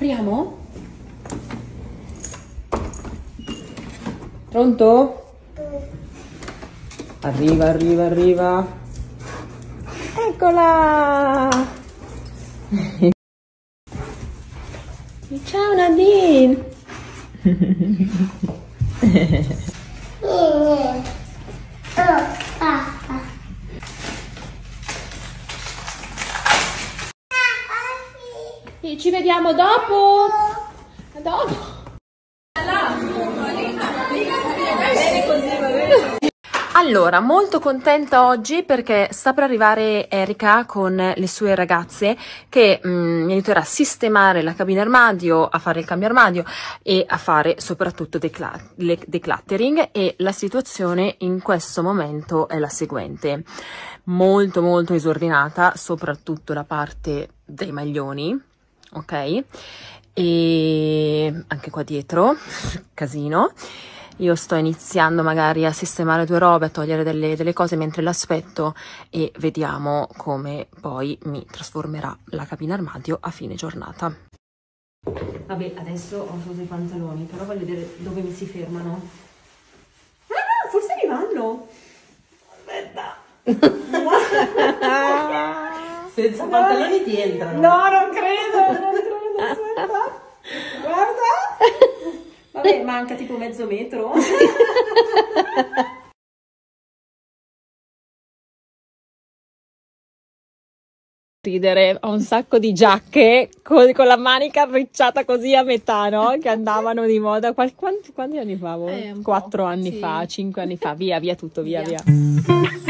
Apriamo? Pronto? Arriva, arriva, arriva. Eccola! Ciao Nadine! Ci vediamo dopo! A dopo! Allora, molto contenta oggi perché sta per arrivare Erika con le sue ragazze che mi aiuterà a sistemare la cabina armadio, a fare il cambio armadio e a fare soprattutto decluttering, e la situazione in questo momento è la seguente: molto disordinata, soprattutto la parte dei maglioni, ok? E anche qua dietro, casino. Io sto iniziando magari a sistemare due robe, a togliere delle cose mentre l'aspetto, e vediamo come poi mi trasformerà la cabina armadio a fine giornata. Vabbè, adesso ho solo i pantaloni, però voglio vedere dove mi si fermano. Ah, forse mi vanno! Aspetta! Senza pantaloni ti entrano. No, non credo, aspetta! Guarda! Vabbè, manca tipo mezzo metro. Ridere, ho un sacco di giacche con la manica arricciata così a metà, no? Che andavano di moda. Quanti anni fa? 4 anni fa, 5 anni fa. Via tutto, via.